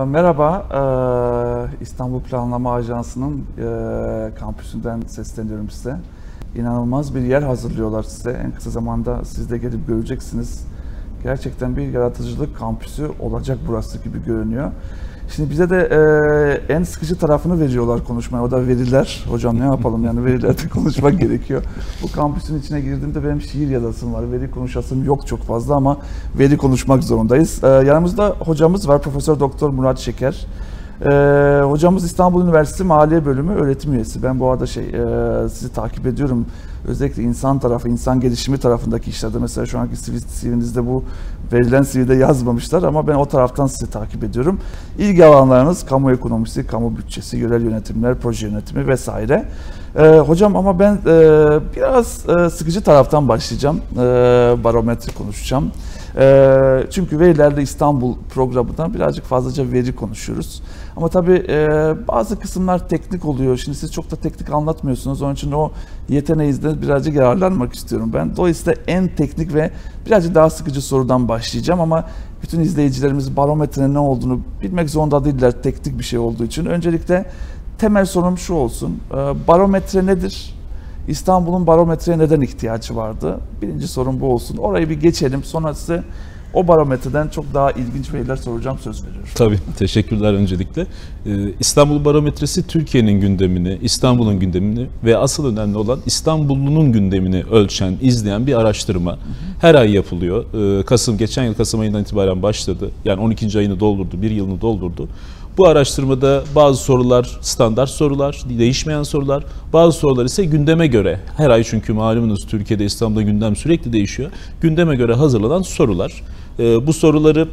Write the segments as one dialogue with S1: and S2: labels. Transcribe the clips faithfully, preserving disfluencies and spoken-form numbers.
S1: Merhaba, İstanbul Planlama Ajansı'nın kampüsünden sesleniyorum size. İnanılmaz bir yer hazırlıyorlar size. En kısa zamanda siz de gelip göreceksiniz. Gerçekten bir yaratıcılık kampüsü olacak burası gibi görünüyor. Şimdi bize de e, en sıkıcı tarafını veriyorlar konuşmaya, o da veriler. Hocam ne yapalım yani verilerde konuşmak gerekiyor. Bu kampüsün içine girdiğimde benim şiir yazasım var, veri konuşasım yok çok fazla ama veri konuşmak zorundayız. E, yanımızda hocamız var, Profesör Doktor Murat Şeker. E, hocamız İstanbul Üniversitesi Maliye Bölümü öğretim üyesi. Ben bu arada şey e, sizi takip ediyorum. Özellikle insan tarafı, insan gelişimi tarafındaki işlerde. Mesela şu anki C V'nizde bu verilen C V'de yazmamışlar ama ben o taraftan sizi takip ediyorum. İlgi alanlarınız kamu ekonomisi, kamu bütçesi, yerel yönetimler, proje yönetimi vesaire. Ee, hocam ama ben e, biraz e, sıkıcı taraftan başlayacağım. E, barometre konuşacağım. E, çünkü verilerde İstanbul programından birazcık fazlaca veri konuşuyoruz. Ama tabii e, bazı kısımlar teknik oluyor. Şimdi siz çok da teknik anlatmıyorsunuz. Onun için o yeteneğinizden birazcık yararlanmak istiyorum ben. Dolayısıyla en teknik ve birazcık daha sıkıcı sorudan başlayacağım ama bütün izleyicilerimiz barometrenin ne olduğunu bilmek zorunda değiller teknik bir şey olduğu için. Öncelikle temel sorum şu olsun. E, barometre nedir? İstanbul'un barometreye neden ihtiyacı vardı? Birinci sorum bu olsun. Orayı bir geçelim. Sonra size o barometreden çok daha ilginç şeyler soracağım, söz veriyorum.
S2: Tabii, teşekkürler öncelikle. Ee, İstanbul Barometresi Türkiye'nin gündemini, İstanbul'un gündemini ve asıl önemli olan İstanbullunun gündemini ölçen, izleyen bir araştırma. Hı hı. Her ay yapılıyor. Ee, Kasım, geçen yıl Kasım ayından itibaren başladı. Yani on ikinci ayını doldurdu, bir yılını doldurdu. Bu araştırmada bazı sorular standart sorular, değişmeyen sorular, bazı sorular ise gündeme göre, her ay çünkü malumunuz Türkiye'de, İstanbul'da gündem sürekli değişiyor, gündeme göre hazırlanan sorular. Ee, bu soruları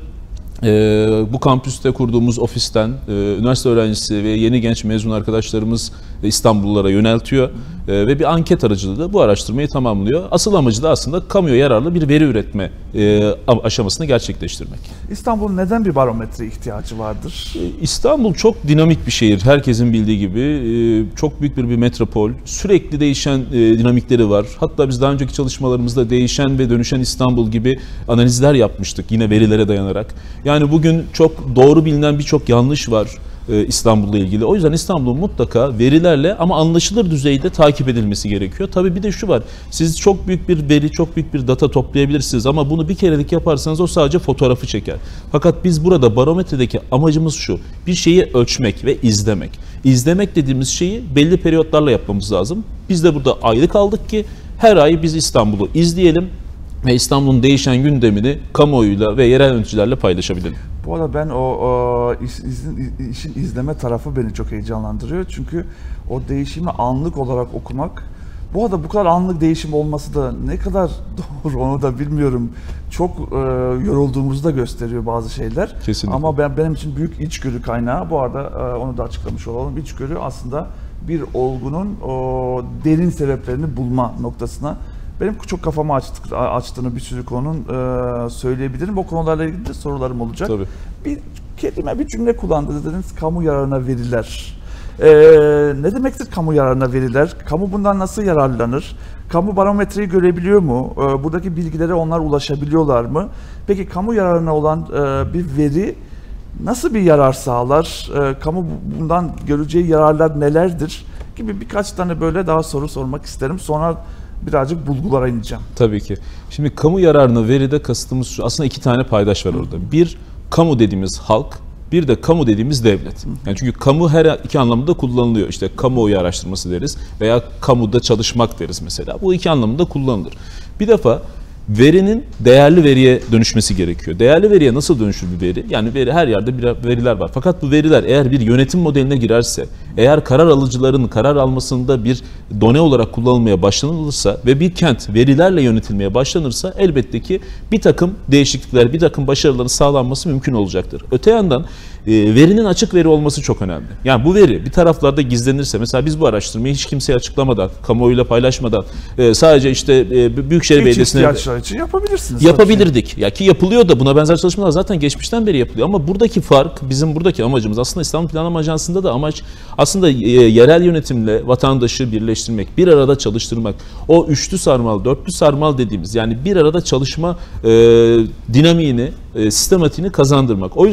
S2: Ee, bu kampüste kurduğumuz ofisten e, üniversite öğrencisi ve yeni genç mezun arkadaşlarımız İstanbullulara yöneltiyor e, ve bir anket aracılığıyla bu araştırmayı tamamlıyor. Asıl amacı da aslında kamuya yararlı bir veri üretme e, aşamasını gerçekleştirmek.
S1: İstanbul'un neden bir barometre ihtiyacı vardır?
S2: E, İstanbul çok dinamik bir şehir. Herkesin bildiği gibi e, çok büyük bir, bir metropol. Sürekli değişen e, dinamikleri var. Hatta biz daha önceki çalışmalarımızda değişen ve dönüşen İstanbul gibi analizler yapmıştık yine verilere dayanarak. Yani bugün çok doğru bilinen birçok yanlış var e, İstanbul'la ilgili. O yüzden İstanbul'un mutlaka verilerle ama anlaşılır düzeyde takip edilmesi gerekiyor. Tabii bir de şu var. Siz çok büyük bir veri, çok büyük bir data toplayabilirsiniz ama bunu bir kerelik yaparsanız o sadece fotoğrafı çeker. Fakat biz burada barometredeki amacımız şu. Bir şeyi ölçmek ve izlemek. İzlemek dediğimiz şeyi belli periyotlarla yapmamız lazım. Biz de burada aylık aldık ki her ay biz İstanbul'u izleyelim ve İstanbul'un değişen gündemini kamuoyuyla ve yerel yöneticilerle paylaşabilirim.
S1: Bu arada ben o, o iş, izin, işin izleme tarafı beni çok heyecanlandırıyor. Çünkü o değişimi anlık olarak okumak, bu arada bu kadar anlık değişim olması da ne kadar doğru onu da bilmiyorum. Çok e, yorulduğumuzu da gösteriyor bazı şeyler.
S2: Kesinlikle.
S1: Ama ben benim için büyük içgörü kaynağı. Bu arada e, onu da açıklamış olalım. İçgörü aslında bir olgunun o derin sebeplerini bulma noktasına benim çok kafamı açtı, açtığını bir sürü konunun e, söyleyebilirim. O konularla ilgili de sorularım olacak.
S2: Tabii.
S1: Bir kelime, bir cümle kullandınız, dediniz kamu yararına veriler. E, ne demektir kamu yararına veriler? Kamu bundan nasıl yararlanır? Kamu barometreyi görebiliyor mu? E, buradaki bilgilere onlar ulaşabiliyorlar mı? Peki kamu yararına olan e, bir veri nasıl bir yarar sağlar? E, kamu bundan göreceği yararlar nelerdir? Gibi birkaç tane böyle daha soru sormak isterim. Sonra birazcık bulgulara ineceğim.
S2: Tabii ki. Şimdi kamu yararına veride kastımız şu. Aslında iki tane paydaş var orada. Bir, kamu dediğimiz halk. Bir de kamu dediğimiz devlet. Yani çünkü kamu her iki anlamda kullanılıyor. İşte kamuoyu araştırması deriz veya kamuda çalışmak deriz mesela. Bu iki anlamda kullanılır. Bir defa verinin değerli veriye dönüşmesi gerekiyor. Değerli veriye nasıl dönüşür bir veri? Yani veri, her yerde bir veriler var. Fakat bu veriler eğer bir yönetim modeline girerse, eğer karar alıcıların karar almasında bir done olarak kullanılmaya başlanılırsa ve bir kent verilerle yönetilmeye başlanırsa elbette ki bir takım değişiklikler, bir takım başarıların sağlanması mümkün olacaktır. Öte yandan e, verinin açık veri olması çok önemli. Yani bu veri bir taraflarda gizlenirse, mesela biz bu araştırmayı hiç kimseye açıklamadan, kamuoyuyla paylaşmadan e, sadece işte e, Büyükşehir Belediyesi'ne
S1: için yapabilirsiniz.
S2: Yapabilirdik. Ya ki yapılıyor da, buna benzer çalışmalar zaten geçmişten beri yapılıyor. Ama buradaki fark, bizim buradaki amacımız aslında İstanbul Planlama Ajansı'nda da amaç aslında e, yerel yönetimle vatandaşı birleştirmek, bir arada çalıştırmak. O üçlü sarmal, dörtlü sarmal dediğimiz, yani bir arada çalışma e, dinamiğini, e, sistematiğini kazandırmak. O yüzden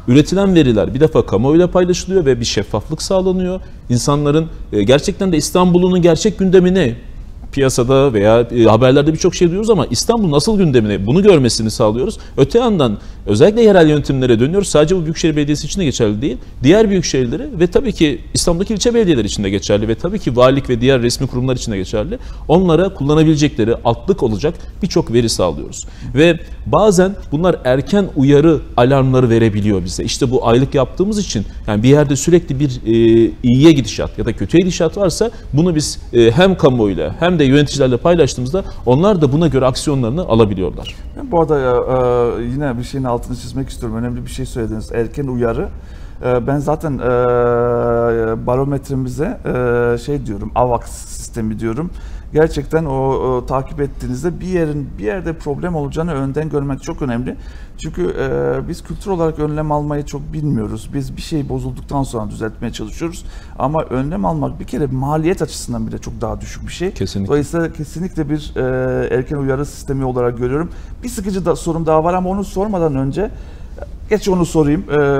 S2: üretilen veriler bir defa kamuoyuyla paylaşılıyor ve bir şeffaflık sağlanıyor. İnsanların e, gerçekten de İstanbul'un gerçek gündemini piyasada veya e, haberlerde birçok şey duyuyoruz ama İstanbul nasıl gündemine bunu görmesini sağlıyoruz. Öte yandan özellikle yerel yönetimlere dönüyoruz. Sadece bu Büyükşehir Belediyesi için de geçerli değil. Diğer büyükşehirleri ve tabii ki İstanbul'daki ilçe belediyeleri için de geçerli ve tabii ki valilik ve diğer resmi kurumlar için de geçerli. Onlara kullanabilecekleri altlık olacak birçok veri sağlıyoruz. Ve bazen bunlar erken uyarı alarmları verebiliyor bize. İşte bu aylık yaptığımız için yani bir yerde sürekli bir e, iyiye gidişat ya da kötüye gidişat varsa bunu biz e, hem kamuoyuyla hem de yöneticilerle paylaştığımızda onlar da buna göre aksiyonlarını alabiliyorlar.
S1: Ben bu arada e, yine bir şeyin altını çizmek istiyorum. Önemli bir şey söylediniz. Erken uyarı. E, ben zaten e, barometremize e, şey diyorum, AVAX sistemi diyorum. Gerçekten o, o takip ettiğinizde bir yerin bir yerde problem olacağını önden görmek çok önemli. Çünkü e, biz kültür olarak önlem almayı çok bilmiyoruz. Biz bir şey bozulduktan sonra düzeltmeye çalışıyoruz. Ama önlem almak bir kere maliyet açısından bile çok daha düşük bir şey.
S2: Kesinlikle.
S1: Dolayısıyla kesinlikle bir e, erken uyarı sistemi olarak görüyorum. Bir sıkıcı da sorum daha var ama onu sormadan önce, geç onu sorayım.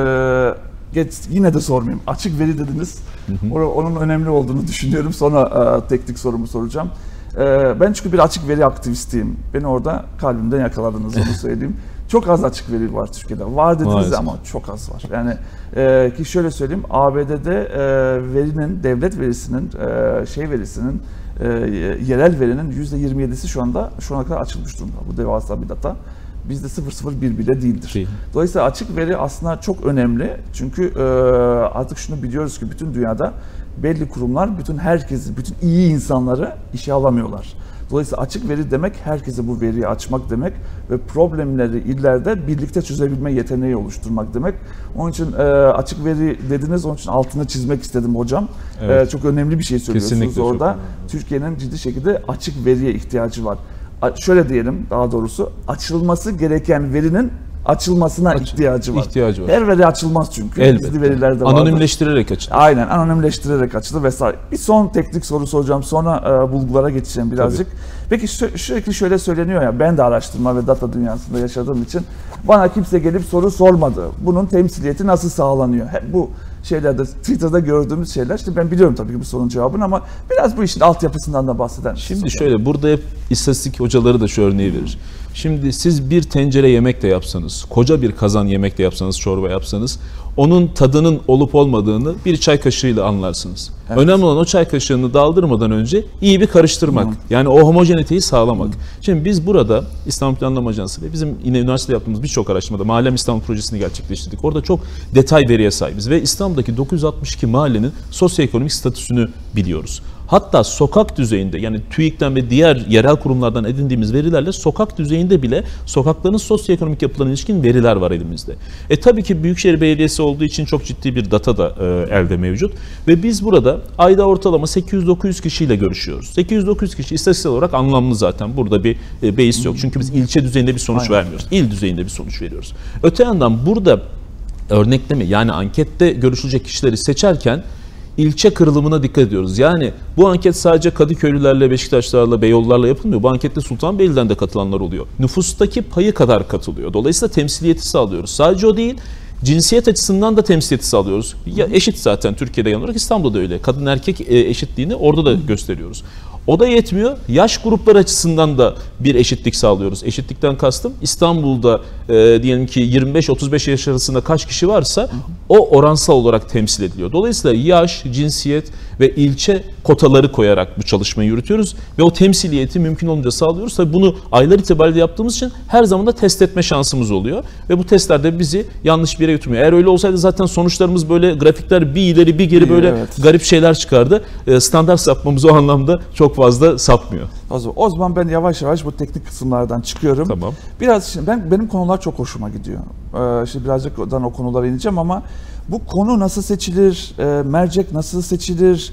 S1: E, geç, yine de sormayayım. Açık veri dediniz. Hı hı. Onun önemli olduğunu düşünüyorum. Sonra e, teknik sorumu soracağım. E, ben çünkü bir açık veri aktivistiyim. Beni orada kalbimden yakaladınız, onu söyleyeyim. Çok az açık veri var Türkiye'de. Var dediniz Maalesef. Ama çok az var. Yani e, ki şöyle söyleyeyim, A B D'de e, verinin, devlet verisinin, e, şey verisinin, e, yerel verinin yüzde yirmi yedisi şu anda şu ana kadar açılmış durumda. Bu devasa bir data. Bizde sıfır nokta sıfır bir bile değildir. Değil. Dolayısıyla açık veri aslında çok önemli. Çünkü e, artık şunu biliyoruz ki bütün dünyada belli kurumlar bütün herkesi, bütün iyi insanları işe alamıyorlar. Dolayısıyla açık veri demek herkese bu veriyi açmak demek ve problemleri ileride birlikte çözebilme yeteneği oluşturmak demek. Onun için e, açık veri dediniz, onun için altını çizmek istedim hocam. Evet. E, çok önemli bir şey söylüyorsunuz. Kesinlikle orada. Türkiye'nin ciddi şekilde açık veriye ihtiyacı var. Şöyle diyelim, daha doğrusu açılması gereken verinin açılmasına Aç, ihtiyacı var. ihtiyacı var. Her veri açılmaz çünkü.
S2: Elbette.
S1: Gizli veriler de vardır.
S2: Anonimleştirerek açılır.
S1: Aynen, anonimleştirerek açılır vesaire. Bir son teknik soru soracağım, sonra e, bulgulara geçeceğim birazcık. Tabii. Peki sü- sürekli şöyle söyleniyor ya, ben de araştırma ve data dünyasında yaşadığım için bana kimse gelip soru sormadı. Bunun temsiliyeti nasıl sağlanıyor? Hep bu şeylerde, Twitter'da gördüğümüz şeyler. İşte ben biliyorum tabii ki bu sorunun cevabını ama biraz bu işin altyapısından da bahseder misiniz?
S2: Şimdi hocam? Şöyle, burada hep istatistik hocaları da şu örneği verir. Şimdi siz bir tencere yemek de yapsanız, koca bir kazan yemek de yapsanız, çorba yapsanız, onun tadının olup olmadığını bir çay kaşığıyla anlarsınız. Evet. Önemli olan o çay kaşığını daldırmadan önce iyi bir karıştırmak. Hı. Yani o homojeniteyi sağlamak. Hı. Şimdi biz burada İstanbul Planlama Ajansı ve bizim yine üniversitede yaptığımız birçok araştırmada Mahallem İstanbul projesini gerçekleştirdik. Orada çok detay veriye sahibiz ve İstanbul'daki dokuz yüz altmış iki mahallenin sosyoekonomik statüsünü biliyoruz. Hatta sokak düzeyinde, yani TÜİK'ten ve diğer yerel kurumlardan edindiğimiz verilerle sokak düzeyinde bile sokakların sosyoekonomik yapılarına ilişkin veriler var elimizde. E tabii ki Büyükşehir Belediyesi olduğu için çok ciddi bir data da e, elde mevcut. Ve biz burada ayda ortalama sekiz yüz dokuz yüz kişiyle görüşüyoruz. sekiz yüz dokuz yüz kişi istatistiksel olarak anlamlı zaten. Burada bir e, beis yok. Çünkü biz ilçe düzeyinde bir sonuç Aynen. vermiyoruz. İl düzeyinde bir sonuç veriyoruz. Öte yandan burada örnekleme, yani ankette görüşülecek kişileri seçerken İlçe kırılımına dikkat ediyoruz. Yani bu anket sadece Kadıköylülerle, Beşiktaşlarla, Beyoğlularla yapılmıyor. Bu ankette Sultanbeyli'den de katılanlar oluyor. Nüfustaki payı kadar katılıyor. Dolayısıyla temsiliyeti sağlıyoruz. Sadece o değil, cinsiyet açısından da temsiliyeti sağlıyoruz. Ya eşit zaten Türkiye'de genel olarak, İstanbul'da da öyle. Kadın erkek eşitliğini orada da gösteriyoruz. O da yetmiyor. Yaş grupları açısından da bir eşitlik sağlıyoruz. Eşitlikten kastım İstanbul'da e, diyelim ki yirmi beş otuz beş yaş arasında kaç kişi varsa o oransal olarak temsil ediliyor. Dolayısıyla yaş, cinsiyet ve ilçe kotaları koyarak bu çalışmayı yürütüyoruz ve o temsiliyeti mümkün olunca sağlıyoruz. Tabii bunu aylar itibariyle yaptığımız için her zaman da test etme şansımız oluyor ve bu testlerde bizi yanlış bir yere götürmüyor. Eğer öyle olsaydı zaten sonuçlarımız böyle grafikler bir ileri bir geri böyle evet. garip şeyler çıkardı. E, standart sapmamız o anlamda çok fazla sapmıyor.
S1: O zaman ben yavaş yavaş bu teknik kısımlardan çıkıyorum.
S2: Tamam.
S1: Biraz şimdi ben benim konular çok hoşuma gidiyor. Ee, şimdi birazcık o konulara ineceğim ama bu konu nasıl seçilir, e, mercek nasıl seçilir,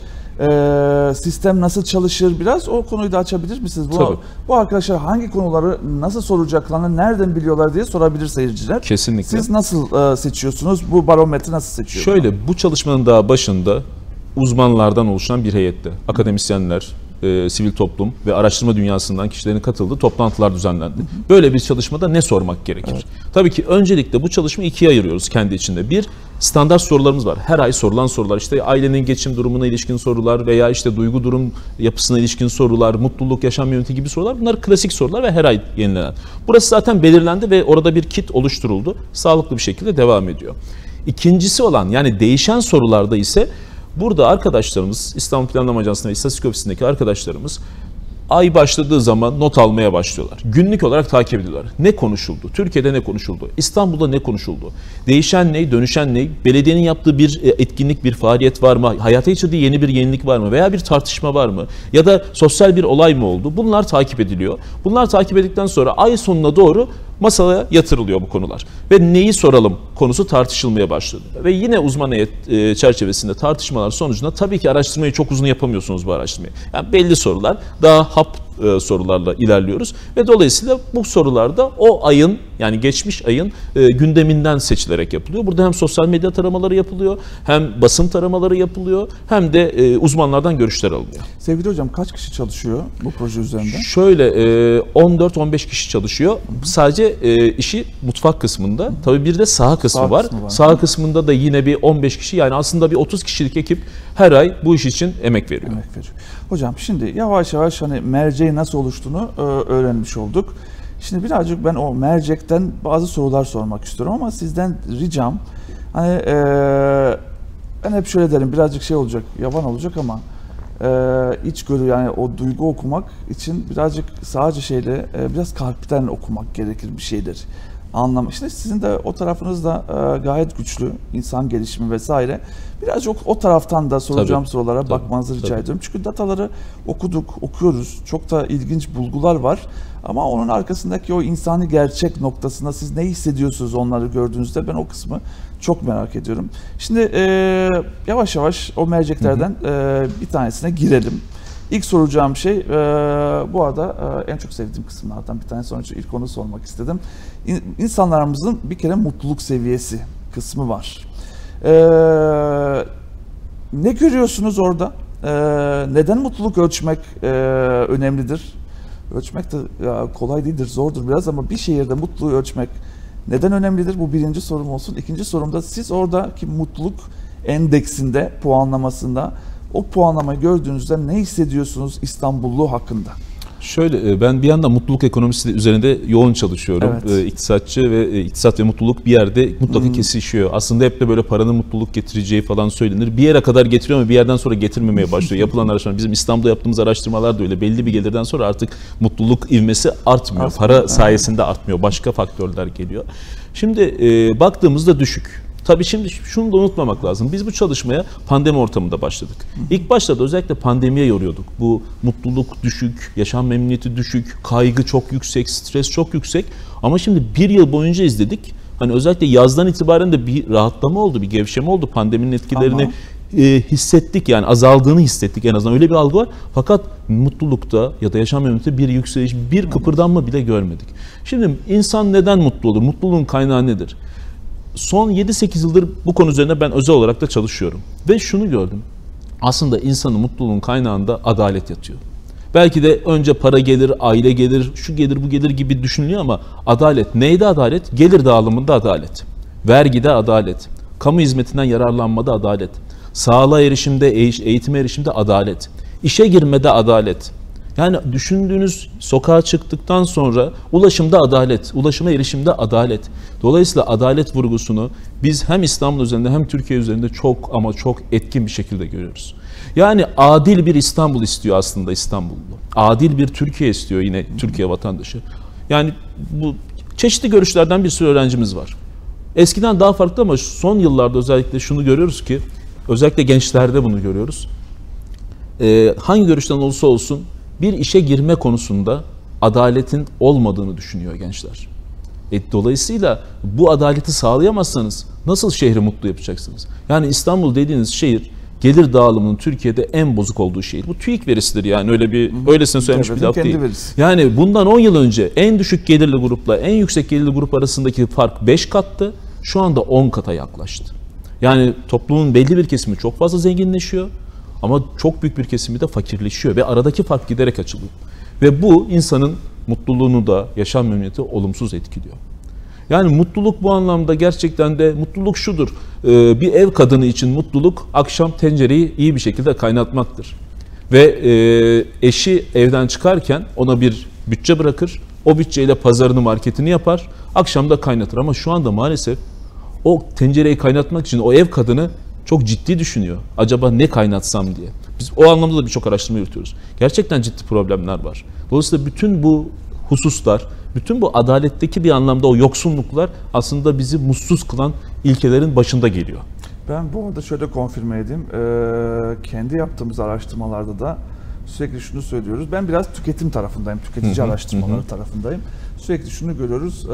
S1: e, sistem nasıl çalışır, biraz o konuyu da açabilir misiniz? Bu, bu arkadaşlar hangi konuları nasıl soracaklarını nereden biliyorlar diye sorabilir seyirciler.
S2: Kesinlikle.
S1: Siz nasıl e, seçiyorsunuz? Bu barometre nasıl seçiyor?
S2: Şöyle, bu çalışmanın daha başında uzmanlardan oluşan bir heyette, akademisyenler, e, sivil toplum ve araştırma dünyasından kişilerin katıldığı toplantılar düzenlendi. Böyle bir çalışmada ne sormak gerekir? Evet. Tabii ki öncelikle bu çalışmayı ikiye ayırıyoruz kendi içinde. Bir, standart sorularımız var. Her ay sorulan sorular, işte ailenin geçim durumuna ilişkin sorular veya işte duygu durum yapısına ilişkin sorular, mutluluk, yaşam yönetimi gibi sorular. Bunlar klasik sorular ve her ay yenilenen. Burası zaten belirlendi ve orada bir kit oluşturuldu. Sağlıklı bir şekilde devam ediyor. İkincisi olan, yani değişen sorularda ise burada arkadaşlarımız, İstanbul Planlama Ajansı'nda ve İstatistik Ofisi'ndeki arkadaşlarımız ay başladığı zaman not almaya başlıyorlar. Günlük olarak takip ediyorlar. Ne konuşuldu? Türkiye'de ne konuşuldu? İstanbul'da ne konuşuldu? Değişen ne? Dönüşen ne? Belediyenin yaptığı bir etkinlik, bir faaliyet var mı? Hayata geçirdiği yeni bir yenilik var mı? Veya bir tartışma var mı? Ya da sosyal bir olay mı oldu? Bunlar takip ediliyor. Bunlar takip edildikten sonra ay sonuna doğru masaya yatırılıyor bu konular. Ve neyi soralım konusu tartışılmaya başladı. Ve yine uzman heyet e, çerçevesinde tartışmalar sonucunda tabii ki araştırmayı çok uzun yapamıyorsunuz bu araştırmayı. Yani belli sorular, daha hap e, sorularla ilerliyoruz. Ve dolayısıyla bu sorularda o ayın, yani geçmiş ayın e, gündeminden seçilerek yapılıyor. Burada hem sosyal medya taramaları yapılıyor, hem basın taramaları yapılıyor, hem de e, uzmanlardan görüşler alınıyor.
S1: Sevgili hocam, kaç kişi çalışıyor bu proje üzerinde?
S2: Şöyle e, on dört on beş kişi çalışıyor. Sadece e, işi mutfak kısmında. Tabii bir de saha kısmı
S1: Saha
S2: var.
S1: kısmı var.
S2: Saha kısmında da yine bir on beş kişi, yani aslında bir otuz kişilik ekip her ay bu iş için emek veriyor.
S1: Emek veriyor. Hocam şimdi yavaş yavaş hani merceğin nasıl oluştuğunu e, öğrenmiş olduk. Şimdi birazcık ben o mercekten bazı sorular sormak istiyorum ama sizden ricam, hani e, ben hep şöyle derim, birazcık şey olacak, yavan olacak ama e, içgörü, yani o duygu okumak için birazcık sadece şeyle e, biraz kalpten okumak gerekir bir şeydir. Anlam. İşte sizin de o tarafınız da e, gayet güçlü, insan gelişimi vesaire. Birazcık o taraftan da soracağım
S2: Tabii,
S1: sorulara
S2: tabii,
S1: bakmanızı rica
S2: tabii.
S1: ediyorum. Çünkü dataları okuduk, okuyoruz. Çok da ilginç bulgular var. Ama onun arkasındaki o insani gerçek noktasında siz ne hissediyorsunuz onları gördüğünüzde, ben o kısmı çok merak ediyorum. Şimdi e, yavaş yavaş o merceklerden e, bir tanesine girelim. İlk soracağım şey, e, bu arada e, en çok sevdiğim kısımlardan bir tanesi, onun için ilk onu sormak istedim. İn, insanlarımızın bir kere mutluluk seviyesi kısmı var. E, ne görüyorsunuz orada? E, neden mutluluk ölçmek e, önemlidir? Ölçmek de ya, kolay değildir, zordur biraz ama bir şehirde mutluluğu ölçmek neden önemlidir? Bu birinci sorum olsun. İkinci sorumda, siz oradaki mutluluk endeksinde, puanlamasında o puanlamayı gördüğünüzde ne hissediyorsunuz İstanbullu hakkında?
S2: Şöyle, ben bir yandan mutluluk ekonomisi üzerinde yoğun çalışıyorum.
S1: Evet.
S2: İktisatçı ve iktisat ve mutluluk bir yerde mutlaka hmm. kesişiyor. Aslında hep de böyle paranın mutluluk getireceği falan söylenir. Bir yere kadar getiriyor ama bir yerden sonra getirmemeye başlıyor. Yapılan araştırmalar, bizim İstanbul'da yaptığımız araştırmalar da öyle. Belli bir gelirden sonra artık mutluluk ivmesi artmıyor. Aslında, para sayesinde artmıyor. Başka faktörler geliyor. Şimdi e, baktığımızda düşük. Tabii şimdi şunu da unutmamak lazım. Biz bu çalışmaya pandemi ortamında başladık. İlk başta da özellikle pandemiye yoruyorduk. Bu mutluluk düşük, yaşam memnuniyeti düşük, kaygı çok yüksek, stres çok yüksek. Ama şimdi bir yıl boyunca izledik. Hani özellikle yazdan itibaren de bir rahatlama oldu, bir gevşeme oldu. Pandeminin etkilerini e, hissettik, yani azaldığını hissettik en azından. Öyle bir algı var. Fakat mutlulukta ya da yaşam memnuniyeti bir yükseliş, bir kıpırdanma bile görmedik. Şimdi insan neden mutlu olur? Mutluluğun kaynağı nedir? Son yedi sekiz yıldır bu konu üzerine ben özel olarak da çalışıyorum. Ve şunu gördüm. Aslında insanın mutluluğun kaynağında adalet yatıyor. Belki de önce para gelir, aile gelir, şu gelir, bu gelir gibi düşünülüyor ama adalet. Neydi adalet? Gelir dağılımında adalet. Vergide adalet. Kamu hizmetinden yararlanmada adalet. Sağlığa erişimde, eğitime erişimde adalet. İşe girmede adalet. Yani düşündüğünüz, sokağa çıktıktan sonra ulaşımda adalet, ulaşıma erişimde adalet. Dolayısıyla adalet vurgusunu biz hem İstanbul üzerinde hem Türkiye üzerinde çok ama çok etkin bir şekilde görüyoruz. Yani adil bir İstanbul istiyor aslında İstanbullu. Adil bir Türkiye istiyor yine Türkiye vatandaşı. Yani bu çeşitli görüşlerden bir sürü öğrencimiz var. Eskiden daha farklı ama son yıllarda özellikle şunu görüyoruz ki, özellikle gençlerde bunu görüyoruz. Ee, hangi görüşten olursa olsun bir işe girme konusunda adaletin olmadığını düşünüyor gençler. E, dolayısıyla bu adaleti sağlayamazsanız nasıl şehri mutlu yapacaksınız? Yani İstanbul dediğiniz şehir gelir dağılımının Türkiye'de en bozuk olduğu şehir. Bu TÜİK verisidir, yani öyle bir öylesine söylemiş bir laf değil. Verisi. Yani bundan on yıl önce en düşük gelirli grupla en yüksek gelirli grup arasındaki fark beş kattı. Şu anda on kata yaklaştı. Yani toplumun belli bir kesimi çok fazla zenginleşiyor. Ama çok büyük bir kesimi de fakirleşiyor ve aradaki fark giderek açılıyor. Ve bu insanın mutluluğunu da, yaşam memnuniyeti olumsuz etkiliyor. Yani mutluluk bu anlamda gerçekten de mutluluk şudur. Ee, bir ev kadını için mutluluk akşam tencereyi iyi bir şekilde kaynatmaktır. Ve e, eşi evden çıkarken ona bir bütçe bırakır. O bütçeyle pazarını, marketini yapar. Akşam da kaynatır. Ama şu anda maalesef o tencereyi kaynatmak için o ev kadını çok ciddi düşünüyor. Acaba ne kaynatsam diye. Biz o anlamda da birçok araştırma yürütüyoruz. Gerçekten ciddi problemler var. Dolayısıyla bütün bu hususlar, bütün bu adaletteki bir anlamda o yoksunluklar aslında bizi mutsuz kılan ilkelerin başında geliyor.
S1: Ben bu arada şöyle konfirme edeyim. Ee, kendi yaptığımız araştırmalarda da sürekli şunu söylüyoruz. Ben biraz tüketim tarafındayım, tüketici
S2: hı hı,
S1: araştırmaları
S2: hı.
S1: tarafındayım. Sürekli şunu görüyoruz.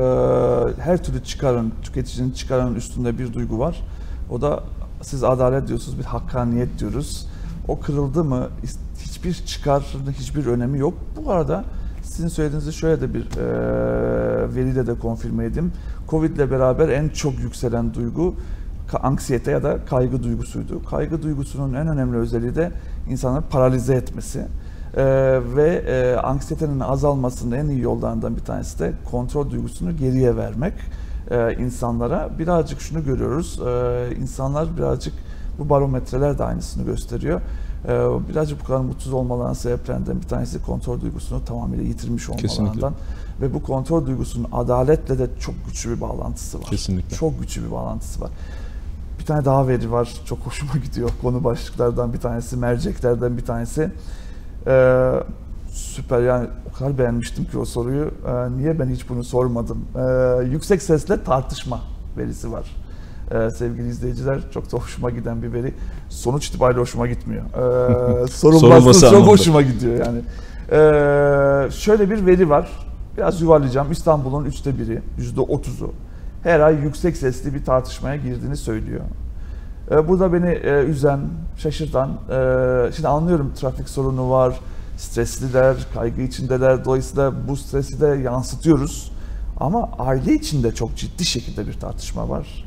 S1: Ee, her türlü çıkarın, tüketicinin çıkarının üstünde bir duygu var. O da siz adalet diyorsunuz, bir hakkaniyet diyoruz. O kırıldı mı hiçbir çıkarın hiçbir önemi yok. Bu arada sizin söylediğinizi şöyle de bir e, veriyle de konfirme edeyim. Covid ile beraber en çok yükselen duygu anksiyete ya da kaygı duygusuydu. Kaygı duygusunun en önemli özelliği de insanları paralize etmesi. Ee, ve e, anksiyetenin azalmasının en iyi yollarından bir tanesi de kontrol duygusunu geriye vermek ee, insanlara. Birazcık şunu görüyoruz, ee, insanlar birazcık, bu barometreler de aynısını gösteriyor. Ee, birazcık bu kadar mutsuz olmalarının sebeplerinden bir tanesi kontrol duygusunu tamamıyla yitirmiş olmalarından.
S2: Kesinlikle.
S1: Ve bu kontrol duygusunun adaletle de çok güçlü bir bağlantısı var.
S2: Kesinlikle.
S1: Çok güçlü bir bağlantısı var. Bir tane daha veri var, çok hoşuma gidiyor. Konu başlıklardan bir tanesi, merceklerden bir tanesi. Ee, süper, yani o kadar beğenmiştim ki o soruyu. Ee, niye ben hiç bunu sormadım? Ee, yüksek sesle tartışma verisi var. Ee, sevgili izleyiciler, çok da hoşuma giden bir veri. Sonuç itibariyle hoşuma gitmiyor. Ee, sorulması çok
S2: anlamda.
S1: hoşuma gidiyor yani. Ee, şöyle bir veri var. Biraz yuvarlayacağım. İstanbul'un üçte biri, yüzde otuzu her ay yüksek sesli bir tartışmaya girdiğini söylüyor. Ee, bu da beni e, üzen, şaşırtan. E, şimdi anlıyorum, trafik sorunu var, stresliler, kaygı içindeler. Dolayısıyla bu stresi de yansıtıyoruz. Ama aile içinde çok ciddi şekilde bir tartışma var.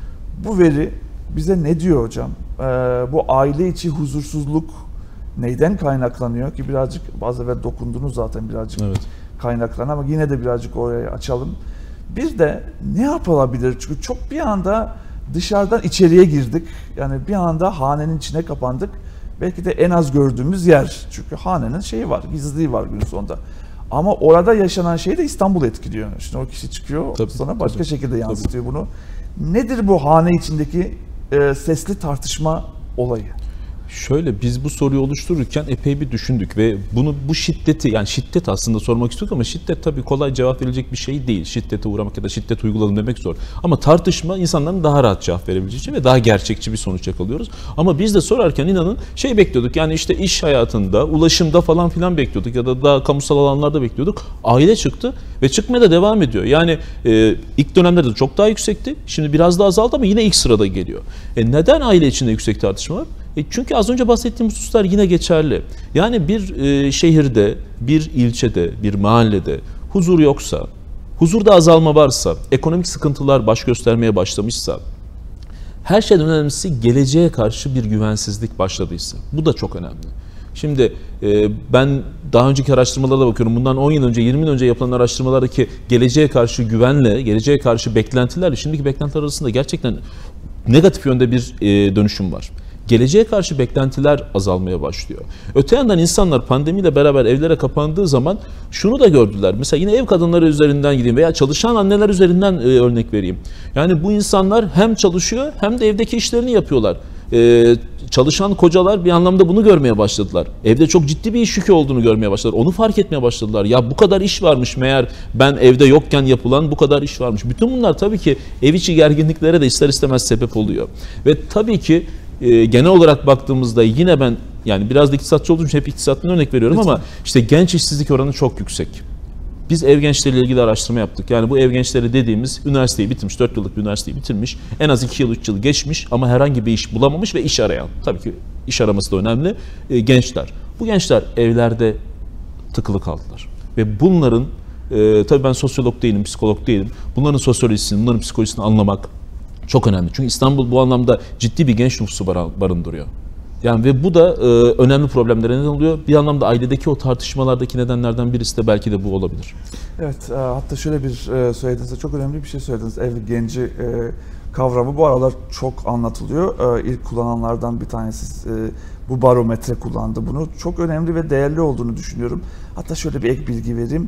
S1: Bu veri bize ne diyor hocam? Ee, bu aile içi huzursuzluk neyden kaynaklanıyor ki birazcık bazı evvel dokundunuz zaten birazcık
S2: Evet.
S1: kaynaklanan, ama yine de birazcık orayı açalım. Bir de ne yapılabilir? Çünkü çok bir anda dışarıdan içeriye girdik. Yani bir anda hanenin içine kapandık. Belki de en az gördüğümüz yer. Çünkü hanenin şeyi var, gizliliği var günün sonunda. Ama orada yaşanan şey de İstanbul'u etkiliyor. Şimdi o kişi çıkıyor,
S2: Tabii,
S1: sonra başka
S2: tabii,
S1: şekilde yansıtıyor bunu. Nedir bu hane içindeki e, sesli tartışma olayı?
S2: Şöyle, biz bu soruyu oluştururken epey bir düşündük ve bunu, bu şiddeti, yani şiddet aslında sormak istiyorduk ama şiddet tabii kolay cevap verilecek bir şey değil. Şiddete uğramak ya da şiddet uygulalım demek zor. Ama tartışma insanların daha rahat cevap verebileceği ve daha gerçekçi bir sonuç yakalıyoruz. Ama biz de sorarken inanın şey bekliyorduk, yani işte iş hayatında, ulaşımda falan filan bekliyorduk ya da daha kamusal alanlarda bekliyorduk. Aile çıktı ve çıkmaya da devam ediyor. Yani e, ilk dönemlerde çok daha yüksekti. Şimdi biraz daha azaldı ama yine ilk sırada geliyor. E, neden aile içinde yüksek tartışma var? E çünkü az önce bahsettiğim hususlar yine geçerli. Yani bir e, şehirde, bir ilçede, bir mahallede huzur yoksa, huzurda azalma varsa, ekonomik sıkıntılar baş göstermeye başlamışsa, her şeyden önemlisi geleceğe karşı bir güvensizlik başladıysa. Bu da çok önemli. Şimdi e, ben daha önceki araştırmalara da bakıyorum. Bundan on yıl önce, yirmi yıl önce yapılan araştırmalardaki geleceğe karşı güvenle, geleceğe karşı beklentilerle şimdiki beklentiler arasında gerçekten negatif yönde bir e, dönüşüm var. Geleceğe karşı beklentiler azalmaya başlıyor. Öte yandan insanlar pandemiyle beraber evlere kapandığı zaman şunu da gördüler. Mesela yine ev kadınları üzerinden gideyim veya çalışan anneler üzerinden e, örnek vereyim. Yani bu insanlar hem çalışıyor hem de evdeki işlerini yapıyorlar. Ee, çalışan kocalar bir anlamda bunu görmeye başladılar. Evde çok ciddi bir iş yükü olduğunu görmeye başladılar. Onu fark etmeye başladılar. Ya bu kadar iş varmış meğer, ben evde yokken yapılan bu kadar iş varmış. Bütün bunlar tabii ki ev içi gerginliklere de ister istemez sebep oluyor. Ve tabii ki e, genel olarak baktığımızda yine ben, yani biraz da iktisatçı olduğum için hep iktisattan örnek veriyorum
S1: Lütfen.
S2: ama işte genç işsizlik oranı çok yüksek. Biz ev gençleriyle ilgili araştırma yaptık. Yani bu ev gençleri dediğimiz üniversiteyi bitirmiş, dört yıllık bir üniversiteyi bitirmiş, en az iki yıl, üç yıl geçmiş ama herhangi bir iş bulamamış ve iş arayan. Tabii ki iş araması da önemli. E, gençler. Bu gençler evlerde tıkılı kaldılar. Ve bunların, e, tabii ben sosyolog değilim, psikolog değilim. Bunların sosyolojisini, bunların psikolojisini anlamak çok önemli. Çünkü İstanbul bu anlamda ciddi bir genç nüfusu barındırıyor. Yani ve bu da e, önemli problemlere neden oluyor. Bir anlamda ailedeki o tartışmalardaki nedenlerden birisi de belki de bu olabilir.
S1: Evet, e, hatta şöyle bir e, söylediğinizde çok önemli bir şey söylediniz. Ev genci e, kavramı bu aralar çok anlatılıyor. E, ilk kullananlardan bir tanesi e, bu barometre kullandı bunu. Çok önemli ve değerli olduğunu düşünüyorum. Hatta şöyle bir ek bilgi vereyim.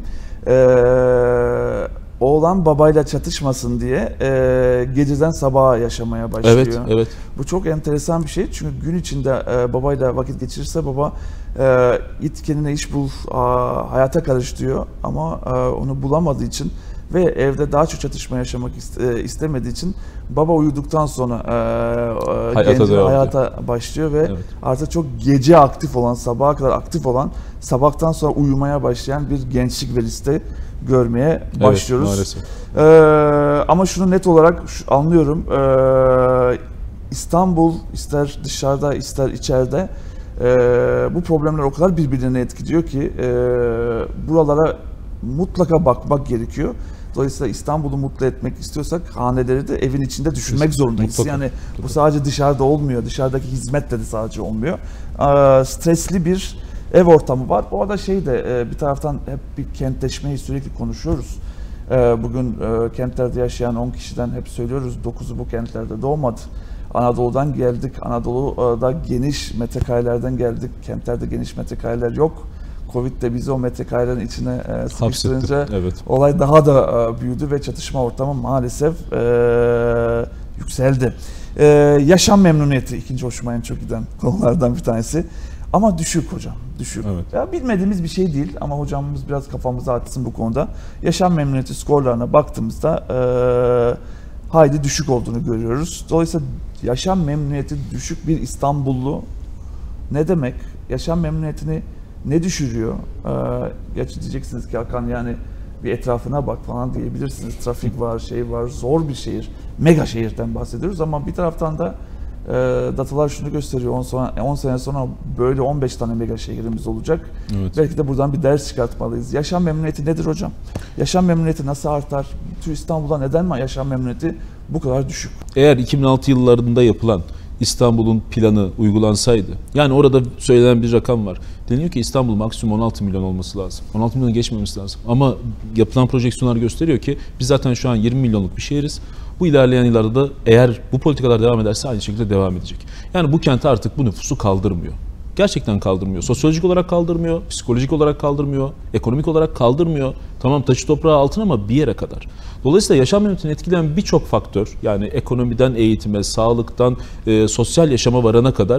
S1: E, oğlan babayla çatışmasın diye e, geceden sabaha yaşamaya başlıyor.
S2: Evet, evet.
S1: Bu çok enteresan bir şey çünkü gün içinde e, babayla vakit geçirirse baba e, git kendine iş bul, a, hayata karış diyor ama e, onu bulamadığı için ve evde daha çok çatışma yaşamak iste, istemediği için baba uyuduktan sonra e,
S2: hayata,
S1: genci hayata başlıyor ve evet. artık çok gece aktif olan, sabaha kadar aktif olan, sabahtan sonra uyumaya başlayan bir gençlik verisi de görmeye başlıyoruz. Evet, maalesef. Ee, ama şunu net olarak anlıyorum. Ee, İstanbul ister dışarıda ister içeride e, bu problemler o kadar birbirine etkiliyor ki e, buralara mutlaka bakmak gerekiyor. Dolayısıyla İstanbul'u mutlu etmek istiyorsak haneleri de evin içinde düşünmek zorundayız. Mutlaka. Yani bu sadece dışarıda olmuyor. Dışarıdaki hizmetle de sadece olmuyor. Ee, stresli bir ev ortamı var. O arada şey de bir taraftan hep bir kentleşmeyi sürekli konuşuyoruz. Bugün kentlerde yaşayan on kişiden hep söylüyoruz. dokuzu bu kentlerde doğmadı. Anadolu'dan geldik. Anadolu'da geniş metrekarelerden geldik. Kentlerde geniş metrekareler yok. Covid de bizi o metrekarelerin içine sıkıştırınca evet. olay daha da büyüdü ve çatışma ortamı maalesef yükseldi. Yaşam memnuniyeti ikinci hoşuma en çok giden konulardan bir tanesi. Ama düşük hocam, düşük. Evet. Ya bilmediğimiz bir şey değil ama hocamız biraz kafamızı açsın bu konuda. Yaşam memnuniyeti skorlarına baktığımızda e, hayli düşük olduğunu görüyoruz. Dolayısıyla yaşam memnuniyeti düşük bir İstanbullu ne demek? Yaşam memnuniyetini ne düşürüyor? E, gerçi diyeceksiniz ki Hakan yani bir etrafına bak falan diyebilirsiniz. Trafik var, şey var, zor bir şehir. Mega şehirden bahsediyoruz ama bir taraftan da E, datalar şunu gösteriyor, on sene sonra böyle on beş tane mega şehrimiz olacak. Evet. Belki de buradan bir ders çıkartmalıyız. Yaşam memnuniyeti nedir hocam? Yaşam memnuniyeti nasıl artar? Tür İstanbul'da neden mi yaşam memnuniyeti bu kadar düşük?
S2: Eğer iki bin altı yıllarında yapılan İstanbul'un planı uygulansaydı, yani orada söylenen bir rakam var. Deniyor ki İstanbul maksimum on altı milyon olması lazım. on altı milyonu geçmemesi lazım. Ama yapılan projeksiyonlar gösteriyor ki biz zaten şu an yirmi milyonluk bir şehiriz. Bu ilerleyen yıllarda da eğer bu politikalar devam ederse aynı şekilde devam edecek. Yani bu kent artık bu nüfusu kaldırmıyor. Gerçekten kaldırmıyor. Sosyolojik olarak kaldırmıyor, psikolojik olarak kaldırmıyor, ekonomik olarak kaldırmıyor. Tamam taşı toprağı altın ama bir yere kadar. Dolayısıyla yaşam memnuniyetini etkileyen birçok faktör, yani ekonomiden eğitime, sağlıktan e, sosyal yaşama varana kadar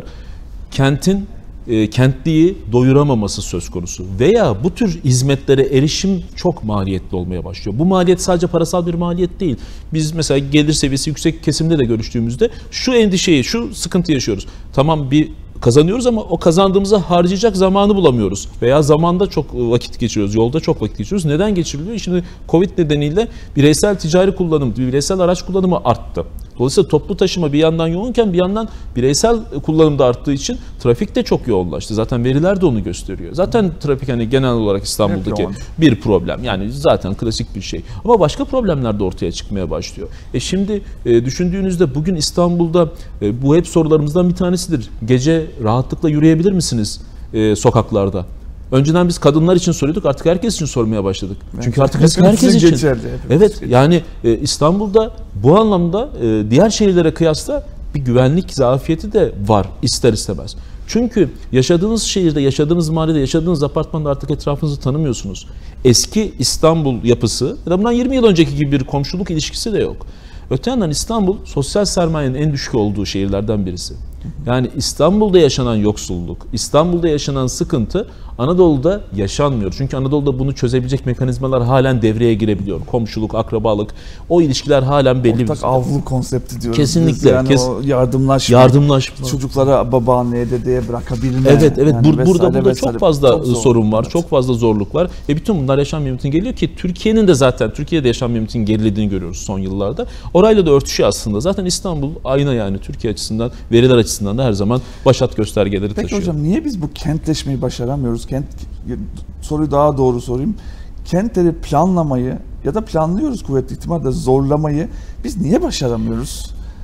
S2: kentin e, kentliyi doyuramaması söz konusu. Veya bu tür hizmetlere erişim çok maliyetli olmaya başlıyor. Bu maliyet sadece parasal bir maliyet değil. Biz mesela gelir seviyesi yüksek kesimde de görüştüğümüzde şu endişeyi, şu sıkıntı yaşıyoruz. Tamam bir kazanıyoruz ama o kazandığımızı harcayacak zamanı bulamıyoruz. Veya zamanda çok vakit geçiriyoruz, yolda çok vakit geçiriyoruz. Neden geçiriliyor? Şimdi Covid nedeniyle bireysel ticari kullanım, bireysel araç kullanımı arttı. Dolayısıyla toplu taşıma bir yandan yoğunken bir yandan bireysel kullanım da arttığı için trafik de çok yoğunlaştı. Zaten veriler de onu gösteriyor. Zaten trafik hani genel olarak İstanbul'daki bir problem. Yani zaten klasik bir şey. Ama başka problemler de ortaya çıkmaya başlıyor. E şimdi e, düşündüğünüzde bugün İstanbul'da e, bu hep sorularımızdan bir tanesidir. Gece rahatlıkla yürüyebilir misiniz e, sokaklarda? Önceden biz kadınlar için soruyorduk, artık herkes için sormaya başladık. Evet. Çünkü artık risk herkes için. Geçerli, evet, yani e, İstanbul'da bu anlamda e, diğer şehirlere kıyasla bir güvenlik zafiyeti de var ister istemez. Çünkü yaşadığınız şehirde, yaşadığınız mahallede, yaşadığınız apartmanda artık etrafınızı tanımıyorsunuz. Eski İstanbul yapısı ya da bundan yirmi yıl önceki gibi bir komşuluk ilişkisi de yok. Öte yandan İstanbul sosyal sermayenin en düşük olduğu şehirlerden birisi. Yani İstanbul'da yaşanan yoksulluk, İstanbul'da yaşanan sıkıntı Anadolu'da yaşanmıyor. Çünkü Anadolu'da bunu çözebilecek mekanizmalar halen devreye girebiliyor. Komşuluk, akrabalık, o ilişkiler halen belli.
S1: Ortak avlu konsepti diyoruz.
S2: Kesinlikle.
S1: Yani kes, o yardımlaşma, yardımlaşma, çocuklara babaanneye, dedeye bırakabilme.
S2: Evet, evet. Yani Bur- burada burada çok fazla çok sorun var, evet. Çok fazla zorluk var. Ve bütün bunlar yaşam memnuniyetine geliyor ki Türkiye'nin de zaten Türkiye'de yaşam memnuniyetinin gerilediğini görüyoruz son yıllarda. Orayla da örtüşüyor aslında. Zaten İstanbul ayna, yani Türkiye açısından, veriler açısından da her zaman başat göstergeleri
S1: Peki
S2: taşıyor.
S1: Peki hocam niye biz bu kentleşmeyi başaramıyoruz? Kent, soruyu daha doğru sorayım. Kentleri planlamayı ya da planlıyoruz kuvvetli ihtimalle zorlamayı biz niye başaramıyoruz?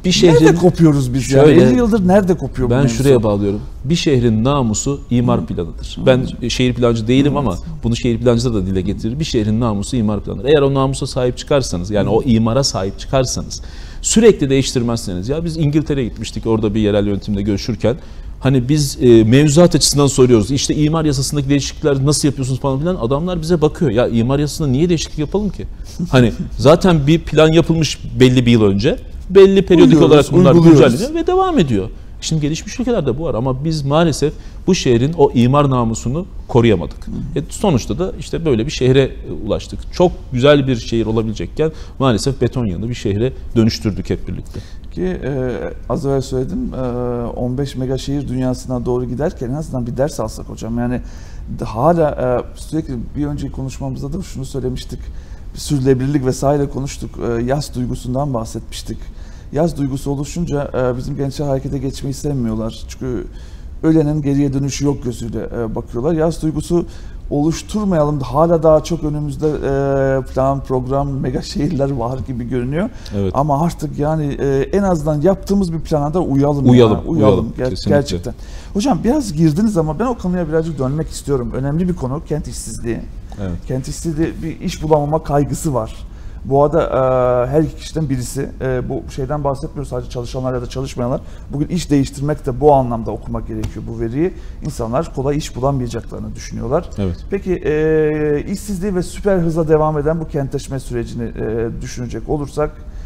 S2: bir şehrin,
S1: nerede kopuyoruz biz
S2: şöyle,
S1: yani? elli yıldır nerede kopuyor bu
S2: Ben
S1: mevzu?
S2: şuraya bağlıyorum. Bir şehrin namusu imar planıdır.
S1: Hı.
S2: Ben şehir plancı değilim
S1: Hı.
S2: ama bunu şehir plancıda da dile getirir. Bir şehrin namusu imar planıdır. Eğer o namusa sahip çıkarsanız, yani o imara sahip çıkarsanız, sürekli değiştirmezseniz, ya biz İngiltere'ye gitmiştik orada bir yerel yönetimde görüşürken, hani biz e, mevzuat açısından soruyoruz. İşte imar yasasındaki değişiklikler nasıl yapıyorsunuz falan filan. Adamlar bize bakıyor. Ya imar yasasında niye değişiklik yapalım ki? Hani zaten bir plan yapılmış belli bir yıl önce. Belli periyodik
S1: Uyuyoruz,
S2: olarak bunlar
S1: uyguluyoruz.
S2: güncelleniyor ve devam ediyor. Şimdi gelişmiş ülkelerde bu var ama biz maalesef bu şehrin o imar namusunu koruyamadık. E sonuçta da işte böyle bir şehre ulaştık. Çok güzel bir şehir olabilecekken maalesef beton yığını bir şehre dönüştürdük hep birlikte.
S1: Ki e, az evvel söyledim, e, on beş mega şehir dünyasına doğru giderken en azından bir ders alsak hocam. Yani hala e, sürekli bir önceki konuşmamızda da şunu söylemiştik. Sürdürülebilirlik vesaire konuştuk. E, yas duygusundan bahsetmiştik. Yaz duygusu oluşunca e, bizim gençler harekete geçmeyi sevmiyorlar. Çünkü ölenin geriye dönüşü yok gözüyle e, bakıyorlar. Yaz duygusu oluşturmayalım. Hala daha çok önümüzde e, plan, program, mega şehirler var gibi görünüyor.
S2: Evet.
S1: Ama artık yani e, en azından yaptığımız bir plana da uyalım.
S2: Uyalım,
S1: ya, uyalım.
S2: uyalım.
S1: Ger-
S2: Kesinlikle.
S1: gerçekten. Hocam biraz girdiniz ama ben o konuya birazcık dönmek istiyorum. Önemli bir konu kent işsizliği.
S2: Evet.
S1: Kent işsizliği bir iş bulamama kaygısı var. Bu arada e, her iki kişiden birisi, e, bu şeyden bahsetmiyoruz sadece çalışanlar ya da çalışmayanlar. Bugün iş değiştirmek de bu anlamda okumak gerekiyor bu veriyi. İnsanlar kolay iş bulamayacaklarını düşünüyorlar.
S2: Evet.
S1: Peki e, işsizliği ve süper hızla devam eden bu kentleşme sürecini e, düşünecek olursak,